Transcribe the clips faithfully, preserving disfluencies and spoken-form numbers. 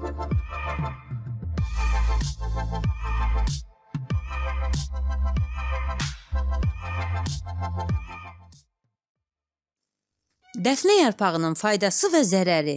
Dəfnə yarpağının faydası və zərəri.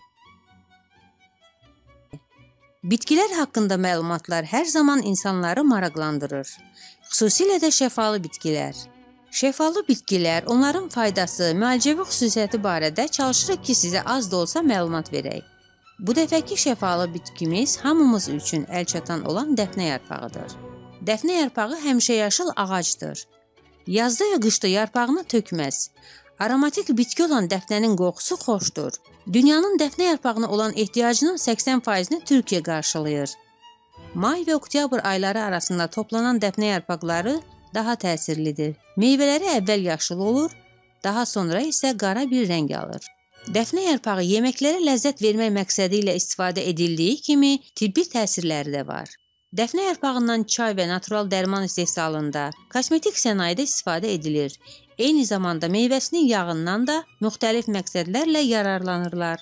Bitkilər haqqında məlumatlar hər zaman insanları maraqlandırır. Xüsusilə də şəfalı bitkilər. Şəfalı bitkilər, onların faydası, müalicəvi xüsusiyyəti barədə çalışırıq ki, sizə az da olsa məlumat verək. Bu dəfəki şəfalı bitkimiz hamımız üçün əlçatan olan dəfnə yarpağıdır. Dəfnə yarpağı həmişəyaşıl ağacdır. Yazda və qışda yarpağını tökməz. Aromatik bitki olan dəfnənin qoxusu xoşdur. Dünyanın dəfnə yarpağına olan ehtiyacının səksən faizini Türkiyə qarşılayır. May və oktyabr ayları arasında toplanan dəfnə yarpaqları daha təsirlidir. Meyvələri əvvəl yaşıl olur, daha sonra isə qara bir rəng alır. Dəfnə yarpağı yeməklərə ləzzət vermək məqsədi ilə istifadə edildiyi kimi tibbi təsirləri də var. Dəfnə yarpağından çay və natural dərman istehsalında, kosmetik sənayedə istifadə edilir. Eyni zamanda meyvəsinin yağından da müxtəlif məqsədlərlə yararlanırlar.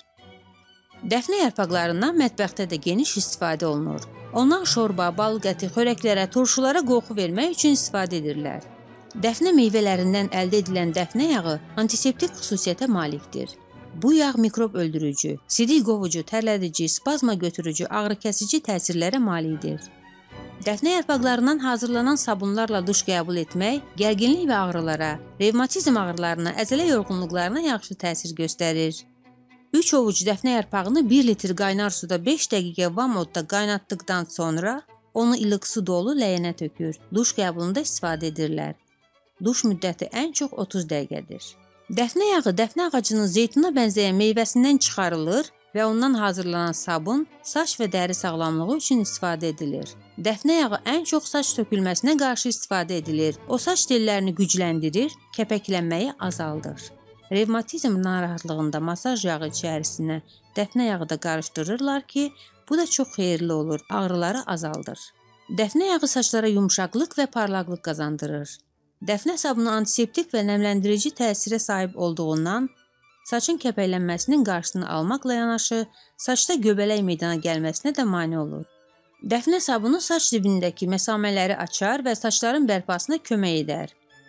Dəfnə yarpaqlarından mətbəxdə də geniş istifadə olunur. Ondan şorba, balıq əti, xörəklərə, turşulara qoxu vermək üçün istifadə edirlər. Dəfnə meyvələrindən əldə edilən dəfnə yağı antiseptik xüsusiyyətə malikdir. Bu yağ mikrob öldürücü, sidik qovucu, tərlədici, spazma götürücü, ağrı-kəsici təsirlərə malikdir. Dəfnə yarpaqlarından hazırlanan sabunlarla duş qəbul etmək, gərginlik və ağrılara, revmatizm ağrılarına, əzələ yorğunluqlarına yaxşı təsir göstərir. üç ovuc dəfnə yarpağını bir litr qaynar suda beş dəqiqə vam odda qaynatdıqdan sonra onu ilıq su dolu ləyənə tökür. Duş qəbulunda istifadə edirlər. Duş müddəti ən çox otuz dəqiqədir. Dəfnə yağı dəfnə ağacının zeytuna bənzəyən meyvəsindən çıxarılır və ondan hazırlanan sabun saç və dəri sağlamlığı üçün istifadə edilir. Dəfnə yağı ən çox saç tökülməsinə qarşı istifadə edilir. O saç tellərini gücləndirir, kəpəklənməyi azaldır. Revmatizm narahatlığında masaj yağı içərisinə dəfnə yağı da qarışdırırlar ki, bu da çox xeyirli olur, ağrıları azaldır. Dəfnə yağı saçlara yumşaqlıq və parlaqlıq qazandırır. Dəfnə sabunu antiseptik və nəmləndirici təsirə sahib olduğundan saçın kəpəklənməsinin qarşısını almaqla yanaşı, saçda göbələk meydana gəlməsinə də mane olur. Dəfnə sabunu saç dibindəki məsamələri açar və saçların bərpasına kömək edər.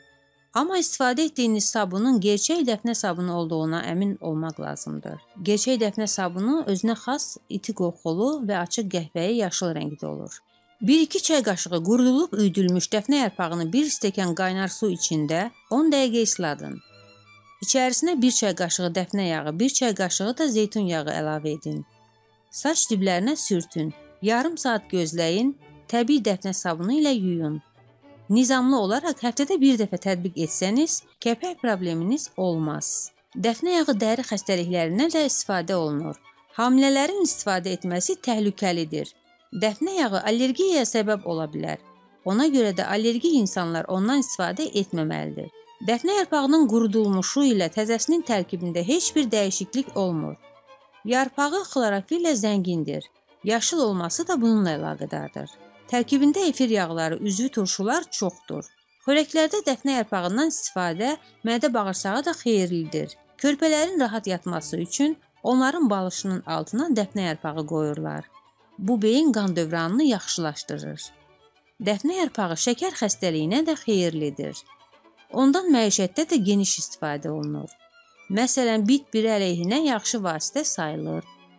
Amma istifadə etdiyiniz sabunun gerçək dəfnə sabunu olduğuna əmin olmaq lazımdır. Gerçək dəfnə sabunu özünə xas iti qoxulu və açıq qəhvəyi yaşıl rəngdə olur. bir iki çay qaşığı qurudulub üydülmüş dəfnə yarpağını bir stəkan qaynar su içində on dəqiqə isladın. İçərisinə bir çay qaşığı dəfnə yağı, bir çay qaşığı da zeytun yağı əlavə edin. Saç diblərinə sürtün. Yarım saat gözləyin, təbii dəfnə sabunu ilə yuyun. Nizamlı olaraq həftədə bir dəfə tətbiq etsəniz, kəpək probleminiz olmaz. Dəfnə yağı dəri xəstəliklərindən də istifadə olunur. Hamilələrin istifadə etməsi təhlükəlidir. Dəfnə yağı allergiyaya səbəb ola bilər. Ona görə də allergik insanlar ondan istifadə etməməlidir. Dəfnə yarpağının qurudulmuşu ilə təzəsinin tərkibində heç bir dəyişiklik olmur. Yarpağı xlorofillə zəngindir. Yaşıl olması da bununla əlaqədardır. Tərkibində efir yağları, üzvü turşular çoxdur. Xörəklərdə dəfnə yarpağından istifadə mədə bağırsağa da xeyirlidir. Körpələrin rahat yatması üçün onların balışının altına dəfnə yarpağı qoyurlar. Bu beyin qan dövranını yaxşılaşdırır. Dəfnə yarpağı şəkər xəstəliyinə də xeyirlidir. Ondan məişətdə də geniş istifadə olunur. Məsələn, bit biri əleyhinə yaxşı vasitə sayılır.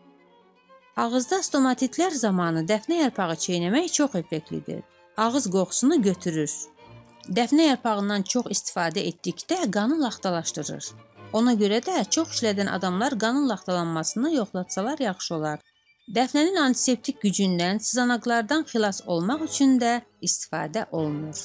Ağızda stomatitlər zamanı dəfnə yarpağı çeynəmək çox effektlidir. Ağız qoxusunu götürür. Dəfnə yarpağından çox istifadə etdikdə qanı laxtalaşdırır. Ona görə də çox işlədən adamlar qanın laxtalanmasını yoxlatsalar yaxşı olar. Dəfnənin antiseptik gücündən, sızanaqlardan xilas olmaq üçün də istifadə olunur.